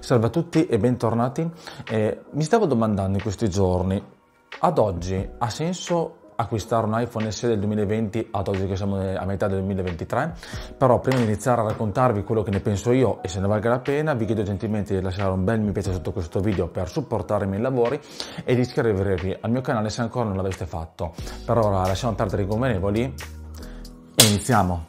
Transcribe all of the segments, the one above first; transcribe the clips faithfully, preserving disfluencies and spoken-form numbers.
Salve a tutti e bentornati. Eh, mi stavo domandando in questi giorni, ad oggi ha senso acquistare un iPhone S E del duemilaventi ad oggi che siamo a metà del duemilaventitré? Però prima di iniziare a raccontarvi quello che ne penso io e se ne valga la pena, vi chiedo gentilmente di lasciare un bel mi piace sotto questo video per supportare i miei lavori e di iscrivervi al mio canale se ancora non l'aveste fatto. Per ora lasciamo perdere i convenevoli e iniziamo.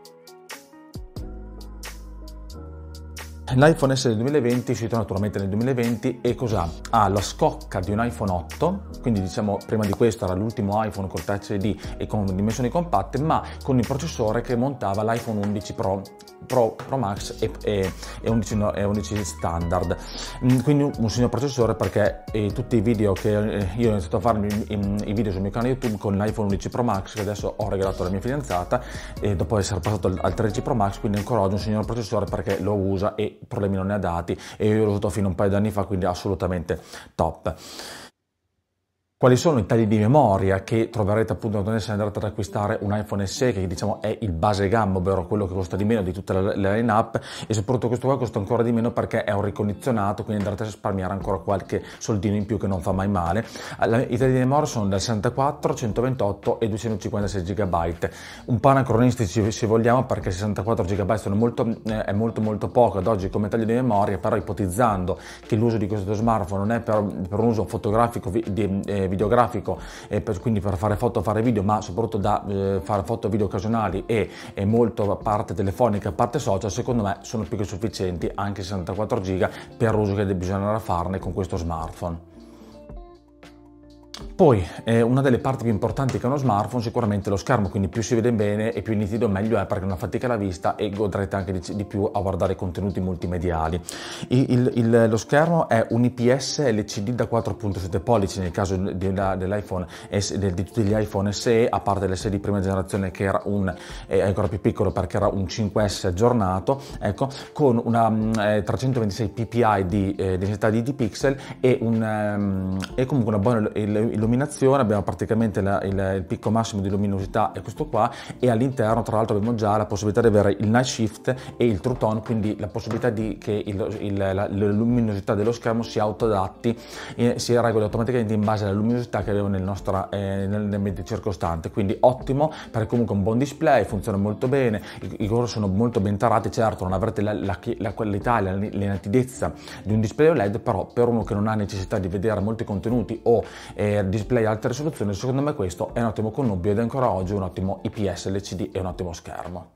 L'iPhone S E del duemilaventi è uscito naturalmente nel duemilaventi e cos'ha? Ha la scocca di un iPhone otto, quindi diciamo prima di questo era l'ultimo iPhone col Touch I D e con dimensioni compatte, ma con il processore che montava l'iPhone undici Pro, Pro, Pro Max e, e, e, undici, no, e undici standard. Quindi un, un signor processore, perché eh, tutti i video che eh, io ho iniziato a fare i, i video sul mio canale YouTube con l'iPhone undici Pro Max che adesso ho regalato alla mia fidanzata e dopo essere passato al, al tredici Pro Max, quindi ancora oggi un signor processore perché lo usa e problemi non ne ha dati e io l'ho usato fino a un paio di anni fa, quindi assolutamente top. Quali sono i tagli di memoria che troverete appunto quando andrete ad acquistare un iPhone S E che diciamo è il base gamma, ovvero quello che costa di meno di tutte le, le line up, e soprattutto questo qua costa ancora di meno perché è un ricondizionato, quindi andrete a risparmiare ancora qualche soldino in più che non fa mai male. I tagli di memoria sono da sessantaquattro, centoventotto e duecentocinquantasei giga byte, un po' anacronistici se vogliamo perché sessantaquattro giga byte sono molto, eh, è molto molto poco ad oggi come taglio di memoria, però ipotizzando che l'uso di questo smartphone non è per, per un uso fotografico di, eh, videografico, eh, per, quindi per fare foto, fare video, ma soprattutto da eh, fare foto video occasionali e, e molto a parte telefonica, a parte social, secondo me sono più che sufficienti anche sessantaquattro giga per l'uso che bisognerà farne con questo smartphone. Poi eh, una delle parti più importanti che è uno smartphone sicuramente lo schermo, quindi più si vede bene e più nitido meglio è perché non fatica la vista e godrete anche di, di più a guardare contenuti multimediali. Il, il, il, lo schermo è un I P S L C D da quattro virgola sette pollici nel caso dell'iPhone del, di tutti gli iPhone S E, a parte l'S E di prima generazione che era un è ancora più piccolo perché era un cinque S aggiornato, ecco, con una eh, trecentoventisei p p i di eh, densità di, di pixel e, un, um, e comunque una buona il, illuminazione. Abbiamo praticamente la, il, il picco massimo di luminosità è questo qua, e all'interno tra l'altro abbiamo già la possibilità di avere il night shift e il true tone, quindi la possibilità di che il, il, la, la luminosità dello schermo si autoadatti e si regoli automaticamente in base alla luminosità che abbiamo nel nostro eh, nell'ambiente circostante, quindi ottimo perché comunque un buon display, funziona molto bene, i, i colori sono molto ben tarati. Certo non avrete la, la, la qualità, la, la nitidezza di un display O L E D, però per uno che non ha necessità di vedere molti contenuti o eh, display a alta risoluzione, secondo me questo è un ottimo connubio ed è ancora oggi un ottimo I P S L C D e un ottimo schermo.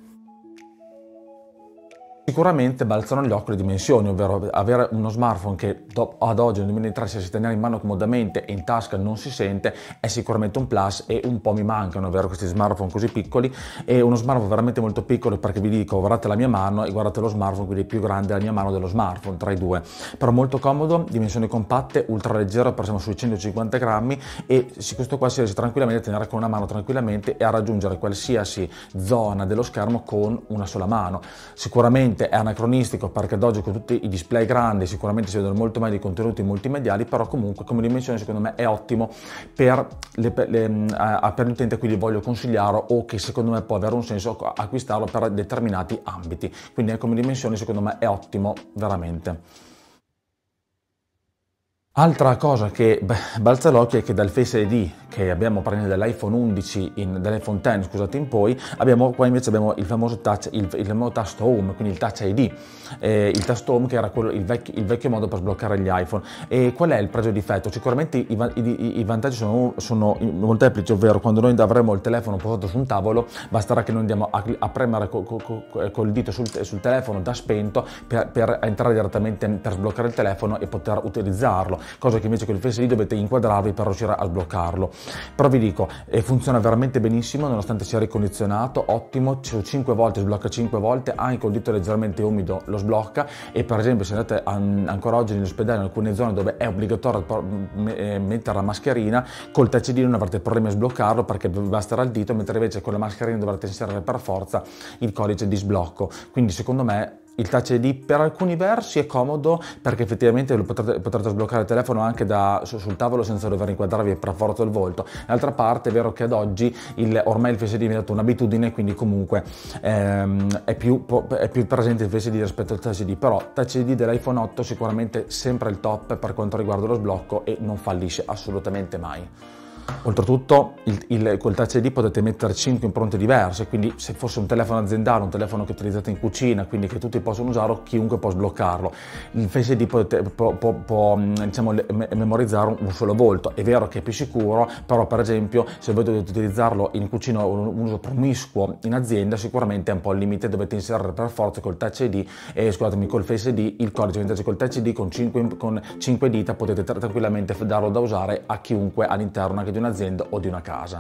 Sicuramente balzano gli occhi le dimensioni, ovvero avere uno smartphone che ad oggi nel duemilaventitré si tenere in mano comodamente e in tasca non si sente è sicuramente un plus, e un po' mi mancano, ovvero questi smartphone così piccoli, e uno smartphone veramente molto piccolo perché vi dico guardate la mia mano e guardate lo smartphone, quindi più grande la mia mano dello smartphone tra i due, però molto comodo, dimensioni compatte, ultra leggero, siamo sui centocinquanta grammi e questo qua si riesce tranquillamente a tenere con una mano tranquillamente e a raggiungere qualsiasi zona dello schermo con una sola mano. Sicuramente è anacronistico perché ad oggi con tutti i display grandi sicuramente si vedono molto meglio i contenuti multimediali, però comunque come dimensione secondo me è ottimo per, le, le, uh, per l'utente a cui li voglio consigliare o che secondo me può avere un senso acquistarlo per determinati ambiti, quindi come dimensione secondo me è ottimo veramente. Altra cosa che beh, balza l'occhio è che dal Face I D che abbiamo praticamente dall'iPhone undici, in, dall'iPhone dieci scusate in poi, abbiamo qua invece abbiamo il famoso touch, il, il famoso tasto home, quindi il touch I D, eh, il tasto home che era quello, il, vecchio, il vecchio modo per sbloccare gli iPhone. E qual è il pregio e difetto? Sicuramente i, i, i vantaggi sono, sono molteplici, ovvero quando noi avremo il telefono posato su un tavolo basterà che noi andiamo a, a premere col, col, col dito sul, sul telefono da spento per, per entrare direttamente per sbloccare il telefono e poter utilizzarlo, cosa che invece con il Face I D dovete inquadrarvi per riuscire a sbloccarlo. Però vi dico, eh, funziona veramente benissimo nonostante sia ricondizionato, ottimo, su cinque volte sblocca cinque volte, anche col dito leggermente umido lo sblocca, e per esempio se andate an ancora oggi nell'ospedale in alcune zone dove è obbligatorio mettere la mascherina, col touch I D non avrete problemi a sbloccarlo perché basterà il dito, mentre invece con la mascherina dovrete inserire per forza il codice di sblocco, quindi secondo me Il Touch I D per alcuni versi è comodo perché effettivamente potrete, potrete sbloccare il telefono anche da, su, sul tavolo senza dover inquadrarvi per forza il volto. D'altra parte è vero che ad oggi il, ormai il Face I D è diventato un'abitudine, quindi comunque ehm, è, più, è più presente il Face I D rispetto al Touch I D, però Touch I D dell'iPhone otto sicuramente sempre il top per quanto riguarda lo sblocco e non fallisce assolutamente mai. Oltretutto il, il, col Touch I D potete mettere cinque impronte diverse, quindi se fosse un telefono aziendale, un telefono che utilizzate in cucina, quindi che tutti possono usarlo, chiunque può sbloccarlo. Il Face I D potete, può, può, può diciamo, memorizzare un, un solo volto. È vero che è più sicuro, però per esempio se voi dovete utilizzarlo in cucina o un uso promiscuo in azienda, sicuramente è un po' al limite, dovete inserire per forza col Touch I D e scusatemi col Face I D il codice, mentre col Touch I D con cinque, con cinque dita potete tranquillamente darlo da usare a chiunque all'interno anche di un'azienda o di una casa.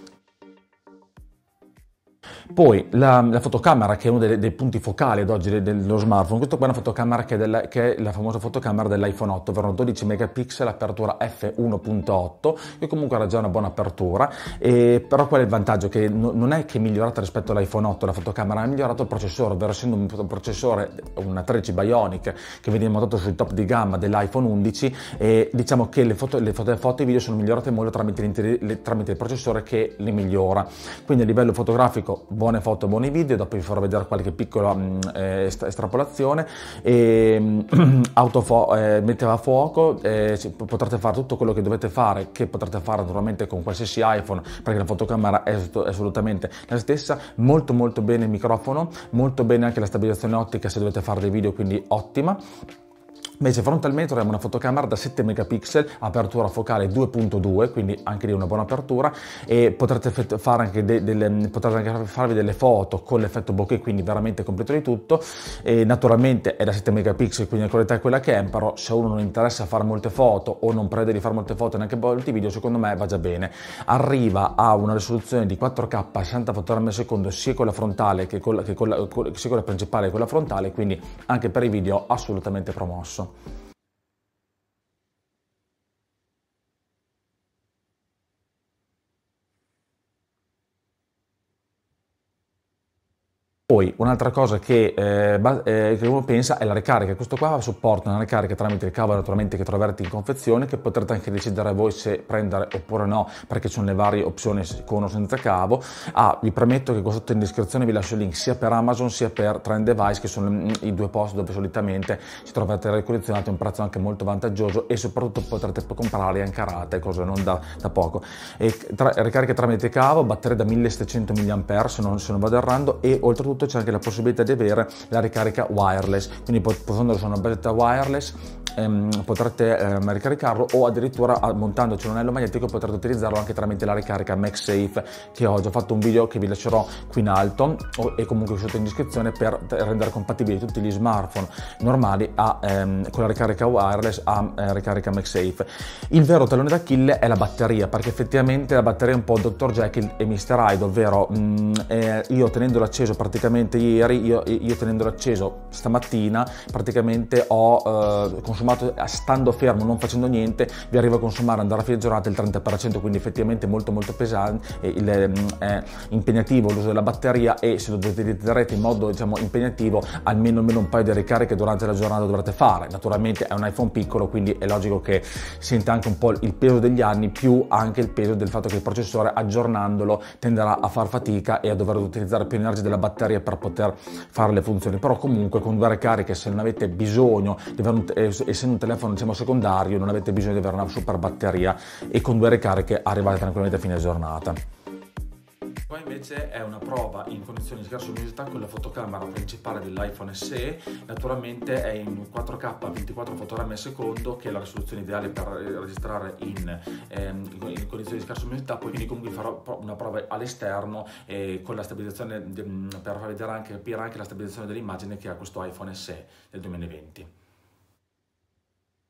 Poi la, la fotocamera, che è uno dei, dei punti focali ad oggi dello smartphone. Questa qua è una fotocamera che è, della, che è la famosa fotocamera dell'iPhone otto, ovvero dodici megapixel, apertura effe uno punto otto, che comunque ha già una buona apertura, e, però qual è il vantaggio? Che no, non è che è migliorata rispetto all'iPhone otto la fotocamera, ha migliorato il processore, ovvero essendo un processore, una tredici Bionic, che viene montato sui top di gamma dell'iPhone undici, e diciamo che le foto, le foto, le foto e i video sono migliorate molto tramite, le, tramite il processore che le migliora. Quindi a livello fotografico buone foto, buoni video, dopo vi farò vedere qualche piccola mh, estrapolazione, e mh, autofo- eh, metteva a fuoco, eh, potrete fare tutto quello che dovete fare, che potrete fare naturalmente con qualsiasi iPhone, perché la fotocamera è, è assolutamente la stessa. Molto molto bene il microfono, molto bene anche la stabilizzazione ottica se dovete fare dei video, quindi ottima. Invece frontalmente abbiamo una fotocamera da sette megapixel, apertura focale due punto due, quindi anche lì una buona apertura, e potrete fare anche, de delle, potrete anche farvi delle foto con l'effetto bokeh, quindi veramente completo di tutto. E naturalmente è da sette megapixel, quindi la qualità è quella che è, però se uno non interessa fare molte foto o non prevede di fare molte foto e neanche molti video, secondo me va già bene. Arriva a una risoluzione di quattro K a sessanta fotogrammi al secondo sia con la frontale che con la, che con la, sia con la principale che con la frontale, quindi anche per i video assolutamente promosso. Poi un'altra cosa che, eh, eh, che uno pensa è la ricarica. Questo qua supporta una ricarica tramite il cavo naturalmente che troverete in confezione, che potrete anche decidere voi se prendere oppure no, perché ci sono le varie opzioni con o senza cavo. Ah, vi premetto che qua sotto in descrizione vi lascio il link sia per Amazon sia per Trend Device, che sono i due posti dove solitamente si trovate l'aria condizionata a un prezzo anche molto vantaggioso, e soprattutto potrete comprarli anche a rate, cosa non da, da poco. E tra, ricarica tramite cavo, batteria da millesettecento milliampere se non, se non vado errando, e oltretutto c'è anche la possibilità di avere la ricarica wireless, quindi potendo su una betta wireless ehm, potrete ehm, ricaricarlo, o addirittura montandoci un anello magnetico potrete utilizzarlo anche tramite la ricarica MagSafe, che ho già fatto un video che vi lascerò qui in alto o, e comunque sotto in descrizione, per rendere compatibili tutti gli smartphone normali a, ehm, con la ricarica wireless a eh, ricarica MagSafe. Il vero tallone d'Achille è la batteria, perché effettivamente la batteria è un po' doctor Jekyll e mister Hyde, ovvero mh, eh, io tenendolo acceso praticamente ieri, io, io tenendolo acceso stamattina, praticamente ho eh, consumato, stando fermo non facendo niente, vi arriva a consumare, andare a fine giornata, il trenta per cento, quindi effettivamente molto molto pesante, eh, il, eh, impegnativo l'uso della batteria, e se lo utilizzerete in modo diciamo impegnativo, almeno, almeno un paio di ricariche durante la giornata dovrete fare. Naturalmente è un iPhone piccolo, quindi è logico che senta anche un po' il peso degli anni, più anche il peso del fatto che il processore, aggiornandolo, tenderà a far fatica e a dover utilizzare più energia della batteria per poter fare le funzioni. Però comunque con due ricariche, se non avete bisogno di avere un, essendo un telefono diciamo secondario, non avete bisogno di avere una super batteria, e con due ricariche arrivate tranquillamente a fine giornata. Qua invece è una prova in condizioni di scarsa luminosità con la fotocamera principale dell'iPhone S E, naturalmente è in quattro K ventiquattro fotogrammi al secondo, che è la risoluzione ideale per registrare in, ehm, in condizioni di scarsa luminosità. Poi quindi comunque farò una prova all'esterno eh, con la stabilizzazione, per far vedere anche, capire anche la stabilizzazione dell'immagine che ha questo iPhone S E del duemilaventi.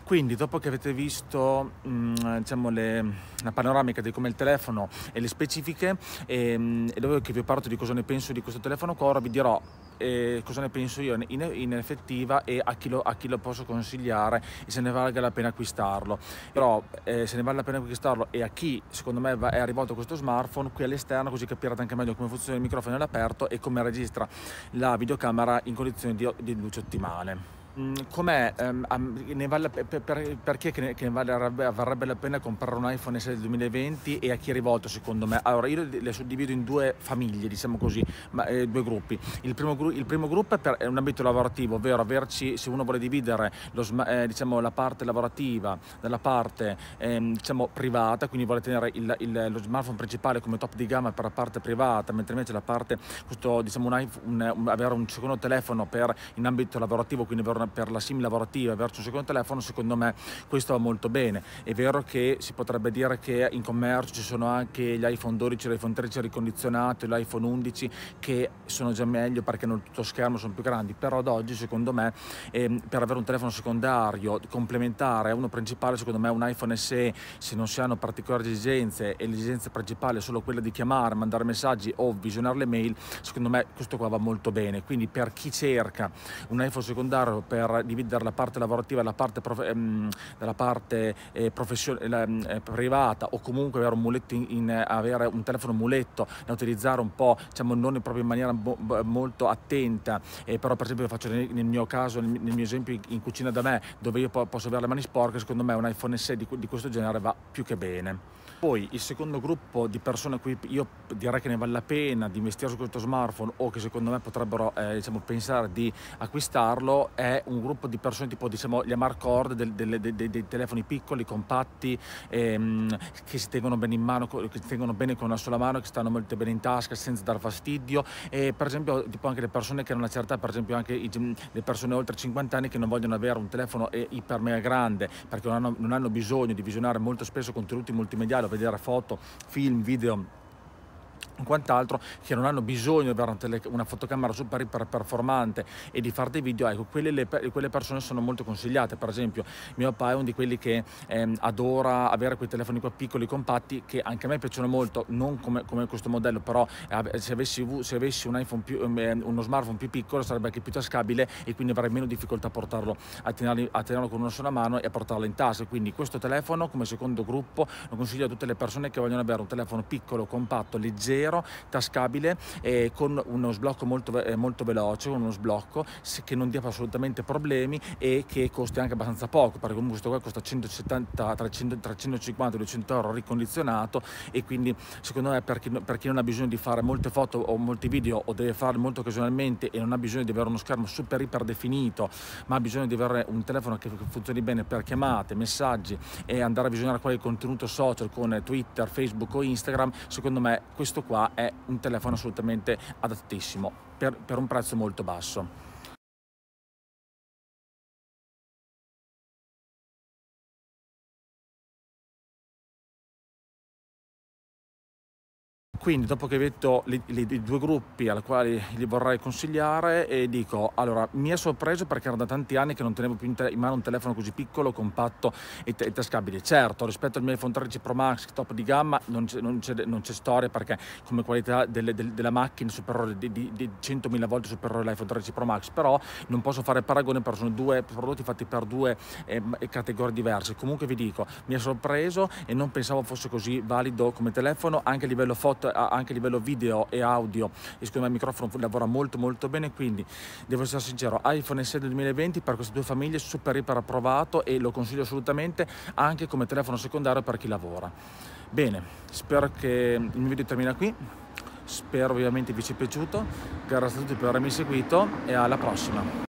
Quindi dopo che avete visto mh, diciamo le, la panoramica di come il telefono e le specifiche e, mh, e dopo che vi ho parlato di cosa ne penso di questo telefono qua, ora vi dirò eh, cosa ne penso io in, in effettiva e a chi, lo, a chi lo posso consigliare e se ne valga la pena acquistarlo. Però eh, se ne vale la pena acquistarlo e a chi secondo me va, è arrivato questo smartphone qui all'esterno, così capirete anche meglio come funziona il microfono all'aperto e come registra la videocamera in condizioni di, di luce ottimale. Mm, Com'è? ehm, am- ne vale, per, per, per chi è che ne, che ne varrebbe, varrebbe la pena comprare un iPhone S E del duemilaventi e a chi è rivolto secondo me? Allora io le, le suddivido in due famiglie, diciamo così, ma, eh, due gruppi. Il primo, gru- il primo gruppo è per è un ambito lavorativo, ovvero averci, se uno vuole dividere lo, sma- eh, diciamo, la parte lavorativa dalla parte ehm, diciamo, privata, quindi vuole tenere il, il, lo smartphone principale come top di gamma per la parte privata, mentre invece la parte, questo, diciamo, un iPhone, un, un, avere un secondo telefono per, in ambito lavorativo, quindi avere per la sim lavorativa verso un secondo telefono, secondo me questo va molto bene. È vero che si potrebbe dire che in commercio ci sono anche gli iPhone dodici, l'iPhone tredici ricondizionato, l'iPhone undici che sono già meglio perché non tutto schermo sono più grandi, però ad oggi secondo me ehm, per avere un telefono secondario complementare a uno principale, secondo me un iPhone S E, se non si hanno particolari esigenze e l'esigenza principale è solo quella di chiamare, mandare messaggi o visionare le mail, secondo me questo qua va molto bene. Quindi per chi cerca un iPhone secondario per dividere la parte lavorativa dalla parte, prof- ehm, dalla parte eh, profession- eh, privata, o comunque avere un muletto in, in, avere un telefono muletto da utilizzare un po', diciamo, non proprio in maniera bo- molto attenta, eh, però per esempio faccio nel, nel mio caso, nel, nel mio esempio in, in cucina da me, dove io po- posso avere le mani sporche, secondo me un iPhone S E di, di questo genere va più che bene. Poi il secondo gruppo di persone a cui io direi che ne vale la pena di investire su questo smartphone o che secondo me potrebbero eh, diciamo, pensare di acquistarlo è un gruppo di persone tipo, diciamo, gli amarcord del, del, dei, dei, dei telefoni piccoli, compatti, ehm, che si tengono bene in mano, che si tengono bene con una sola mano, che stanno molto bene in tasca senza dar fastidio, e per esempio tipo anche le persone che hanno una certa, per esempio anche i, le persone oltre cinquanta anni che non vogliono avere un telefono iper mega grande perché non hanno, non hanno bisogno di visionare molto spesso contenuti multimediali, vedere foto, film, video e quant'altro, che non hanno bisogno di avere una, tele, una fotocamera super iper performante e di fare dei video. Ecco, quelle, le, quelle persone sono molto consigliate. Per esempio mio papà è uno di quelli che ehm, adora avere quei telefoni qua piccoli, compatti, che anche a me piacciono molto, non come, come questo modello, però eh, se, avessi, se avessi un iPhone più, eh, uno smartphone più piccolo sarebbe anche più tascabile e quindi avrei meno difficoltà a portarlo, a tenerlo, a tenerlo con una sola mano e a portarlo in tasca. Quindi questo telefono come secondo gruppo lo consiglio a tutte le persone che vogliono avere un telefono piccolo, compatto, leggero, tascabile, eh, con uno sblocco molto, eh, molto veloce, uno sblocco che non dia assolutamente problemi e che costi anche abbastanza poco, perché comunque questo qua costa centosettanta, tra centocinquanta e duecento euro ricondizionato, e quindi secondo me per chi, per chi non ha bisogno di fare molte foto o molti video o deve farli molto occasionalmente e non ha bisogno di avere uno schermo super iper definito, ma ha bisogno di avere un telefono che funzioni bene per chiamate, messaggi e andare a visionare qualche contenuto social con Twitter, Facebook o Instagram, secondo me questo qua è un telefono assolutamente adattissimo per, per un prezzo molto basso. Quindi dopo che hai detto i due gruppi ai quali li vorrei consigliare, e dico, allora, mi è sorpreso perché era da tanti anni che non tenevo più in, in mano un telefono così piccolo, compatto e, e tascabile. Certo, rispetto al mio iPhone tredici Pro Max top di gamma non c'è, non c'è, non c'è storia, perché come qualità delle, delle, della macchina superiore di, di, di centomila volte superiore all'iPhone tredici Pro Max, però non posso fare paragone perché sono due prodotti fatti per due eh, categorie diverse. Comunque vi dico, mi è sorpreso e non pensavo fosse così valido come telefono, anche a livello foto, anche a livello video e audio, e secondo me il microfono lavora molto molto bene. Quindi devo essere sincero, iPhone S E del duemilaventi per queste due famiglie super iper approvato e lo consiglio assolutamente anche come telefono secondario per chi lavora. Bene, spero che il mio video termina qui, spero ovviamente vi sia piaciuto, grazie a tutti per avermi seguito e alla prossima.